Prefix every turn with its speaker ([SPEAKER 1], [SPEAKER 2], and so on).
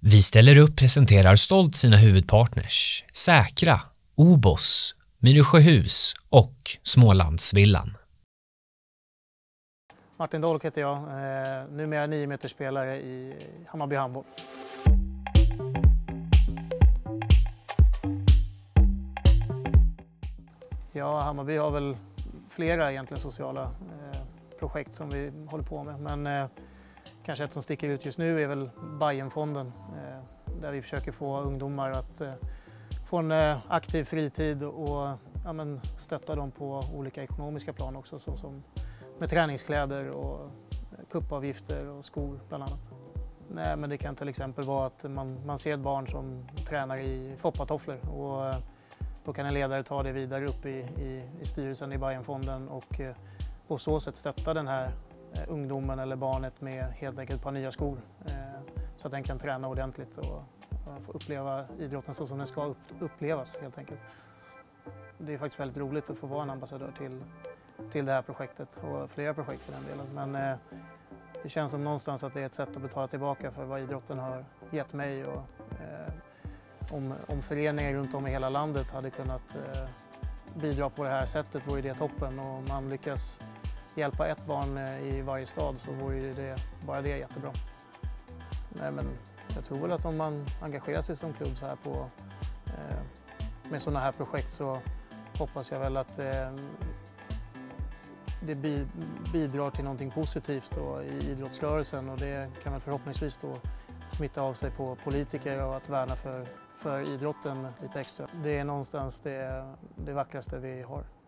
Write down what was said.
[SPEAKER 1] Vi ställer upp presenterar stolt sina huvudpartners Säkra, Obos, Myresjöhus och Smålandsvillan.
[SPEAKER 2] Martin Dolk heter jag, numera 9-metersspelare i Hammarby handboll. Ja, Hammarby har väl flera egentligen sociala projekt som vi håller på med, men kanske ett som sticker ut just nu är väl Bayernfonden, där vi försöker få ungdomar att få en aktiv fritid och stötta dem på olika ekonomiska plan också, såsom med träningskläder och kuppavgifter och skor bland annat. Nej, men det kan till exempel vara att man ser ett barn som tränar i foppatofflor och då kan en ledare ta det vidare upp i styrelsen i Bayernfonden och på så sätt stötta den här ungdomen eller barnet med helt enkelt ett par nya skor så att den kan träna ordentligt och få uppleva idrotten så som den ska upplevas helt enkelt. Det är faktiskt väldigt roligt att få vara en ambassadör till det här projektet och flera projekt för den delen. Men det känns som någonstans att det är ett sätt att betala tillbaka för vad idrotten har gett mig. Och, om föreningar runt om i hela landet hade kunnat bidra på det här sättet vore det toppen. Och om man lyckas hjälpa ett barn i varje stad så vore det bara det jättebra. Nej, men jag tror väl att om man engagerar sig som klubb så här med sådana här projekt så hoppas jag väl att det bidrar till någonting positivt då i idrottsrörelsen och det kan väl förhoppningsvis då smitta av sig på politiker och att värna för idrotten lite extra. Det är någonstans det vackraste vi har.